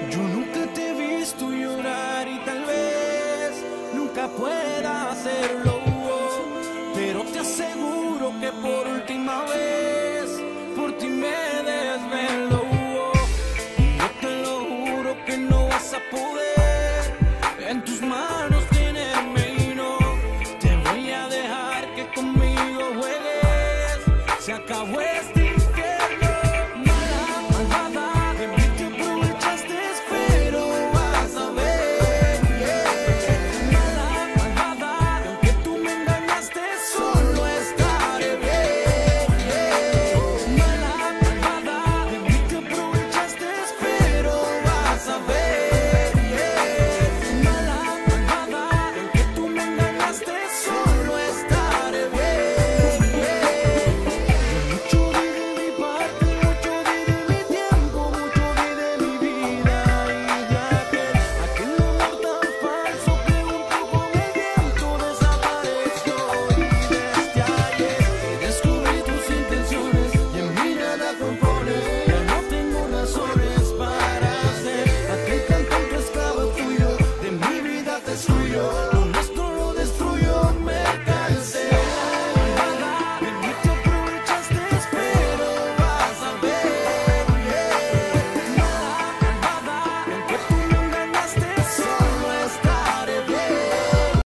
Yo nunca te he visto llorar y tal vez nunca pueda hacerlo, pero te aseguro que por última vez por ti me desvelo. Y yo te lo juro que no vas a poder en tus manos tenerme y no te voy a dejar que conmigo juegues. Se acabó este infierno, mala, malvada, de mí te aprovechaste, pero vas a ver, mala, malvada, que aunque tú me engañaste, solo estaré bien, mala, malvada, de mí te aprovechaste, pero vas a ver, mala, malvada, que aunque tú me engañaste, solo estaré bien. Tuyo.